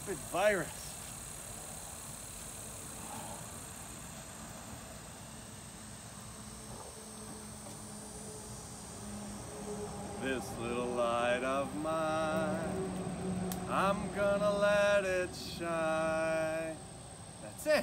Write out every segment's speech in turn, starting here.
stupid virus. This little light of mine, I'm gonna let it shine. That's it.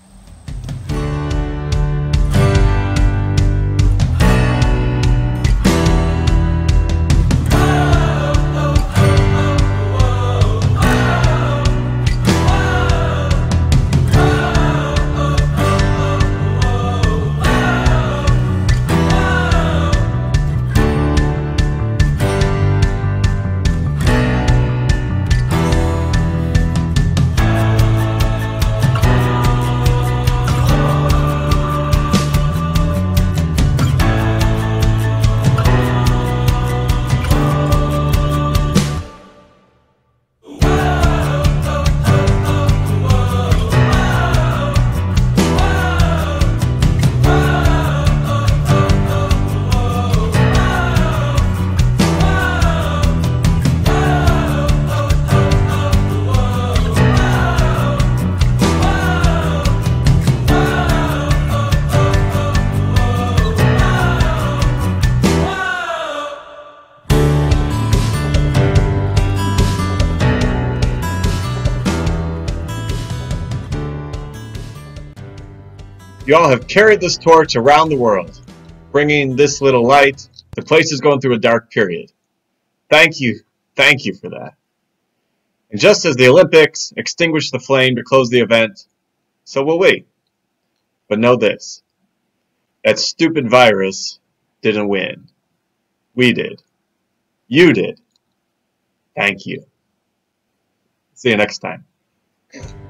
Y'all have carried this torch around the world, bringing this little light to places going through a dark period. Thank you for that. And just as the Olympics extinguished the flame to close the event, so will we. But know this, that stupid virus didn't win. We did. You did. Thank you. See you next time.